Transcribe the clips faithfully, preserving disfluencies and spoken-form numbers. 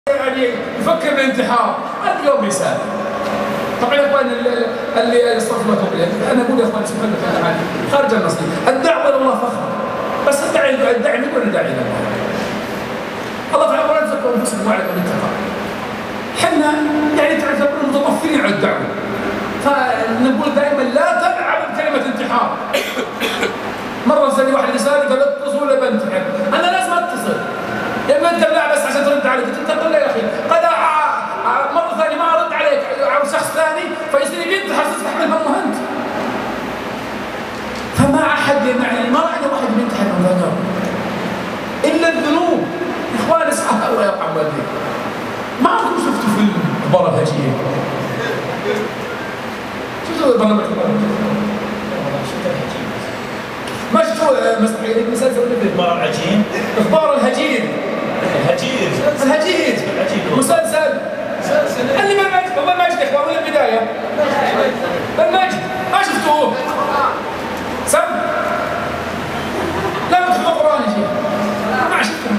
يعني يفكر بالانتحار اليوم يسال. طبعا يا اخوان اللي استغفر الله انا اقول يا اخوان سبحانه وتعالى خارج النص الدعوه الى الله فخر، بس الداعي الداعي من وين الداعي الى الله؟ الله تعالى ولا تزكوا انفسكم واعلموا من اتقى. احنا يعني تعتبرون متطفلين على الدعوه، فنقول دائما لا تلعب بكلمه انتحار. مره سالني واحد رساله قال اتصل ولا بنتحر؟ انا لازم اتصل. يا اما انت لا بس عشان ترد عليك انت تقول لي يا اخي قد مره ثانيه ما ارد عليك او شخص ثاني فيصير ينتحر تصبح من همه انت. فما احد يعني ما راينا واحد ينتحر من ذنوب الا الذنوب. اخوان اسعى الله يرحم والديك. ما عمركم شفتوا فيلم برهجيه؟ شفتوا برنامج ما شفتوا مسرحيه مسلسل اخبار العجين؟ اخبار الهجين الهجين الهجين مسلسل اللي ما ماجد والله ماجد يا اخوان ولا البدايه بل ماجد ما شفتوه سم لا مكتوب قرآن يا شيخ ما شفتوه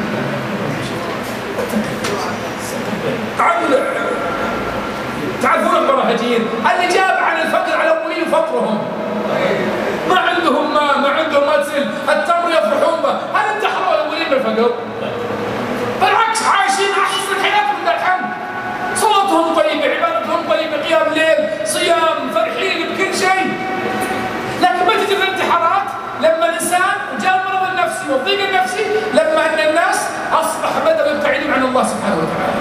تعال تعرفون البراهجين اللي جاب عن الفقر على اولين فقرهم ما عندهم ما ما عندهم ما تسل التمر يفرحون به. هل انتحروا الاولين بالفقر؟ بالعكس عايشين احسن حياتهم من الحمد. صلاتهم طيبه، عبادتهم طيبه، قيام ليل، صيام، فرحين بكل شيء. لكن ما تجي الانتحارات لما الانسان جاء المرض النفسي والضيق النفسي لما ان الناس اصبح بدأوا يبتعدون عن الله سبحانه وتعالى.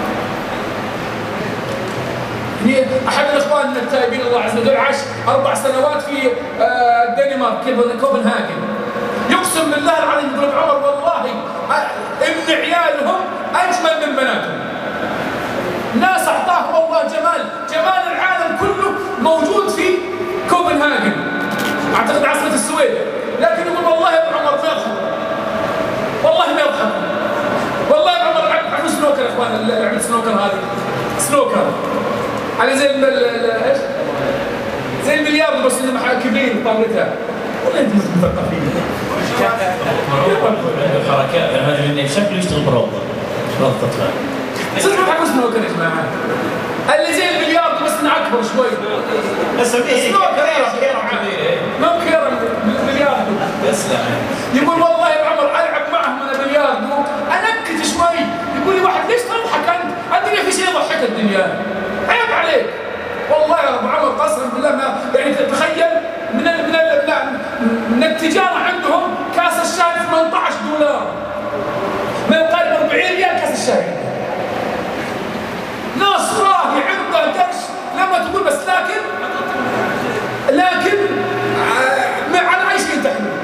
يعني احد الاخوان التائبين الله عز وجل عاش اربع سنوات في الدنمارك كوبنهاجن. يقسم بالله العظيم يقول عمر والله ابن عيالهم اجمل من بناتهم. ناس اعطاهم الله جمال، جمال العالم كله موجود في كوبنهاجن. اعتقد عاصمة السويد، لكن يقول والله يا ابن عمر ما يضحك. والله ما يضحك. والله يا ابن عمر لعبت سنوكر يا اخوان، لعبت سنوكر هذه. سنوكر. على زي ايش؟ زي المليار بس انه كبير طاولتها. والله انت مثقفين. الحركات هذا اللي شكله يشتغل بروضه. روضه طفل. صدق ما تحبوا سنوكر يا جماعه. اللي زي المليار بس انه اكبر شوي. بس سنوكر كبير. مو كبير المليار. بس لا. يقول والله يا عمر العب معهم انا مليار انكت شوي. يقول لي واحد ليش تضحك انت؟ الدنيا في شيء يضحك الدنيا. عيب عليك. والله يا ابو عمر قسما بالله ما يعني تتخيل من ال من ال من التجاره عندهم كاس الشاي ثمانية عشر دولار. ما يقارب أربعين ريال كاس الشاي. ناس راهي عنده قرش لما تقول بس لكن لكن على عيش ينتحلون.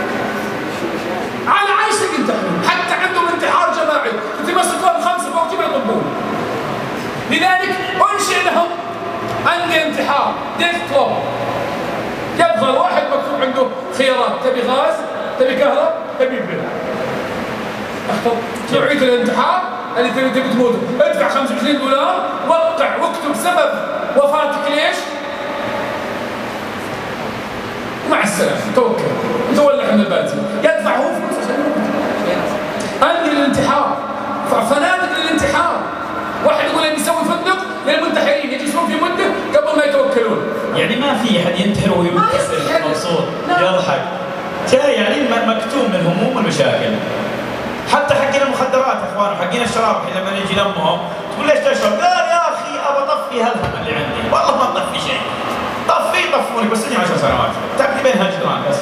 على عيش ينتحلون. حتى عندهم انتحار جماعي يتمسكون خمسه فوق جبل يطبون. لذلك انشئ لهم عندي انتحار ديت كلوب. يبغى الواحد مكتوب عنده خيارات، تبي غاز، تبي كهرباء، تبي بناء. اختر نوعيه الانتحار اللي تبي تبي تموت، ادفع خمسة وعشرين دولار، وقع واكتب سبب وفاتك ليش؟ ومع السلامه توكل تولع من البنزين، يدفع هو فلوس عشان يموت. عندي الانتحار، فنادق للانتحار. واحد يقول اني اسوي فندق للمنتحرين يجلسون في مده قبل ما يتوكلون. يعني ما في احد ينتحر وهو مبتسم مبسوط يضحك. شيء يعني مكتوم من الهموم والمشاكل. حتى حقين المخدرات يا اخوان وحقين الشراب لما نجي لامهم تقول ليش تشرب؟ قال يا اخي ابى اطفي هالهم اللي عندي. والله ما اطفي شيء. طفي طفوني بس لي عشر سنوات. تعبت بين هالجيران بس.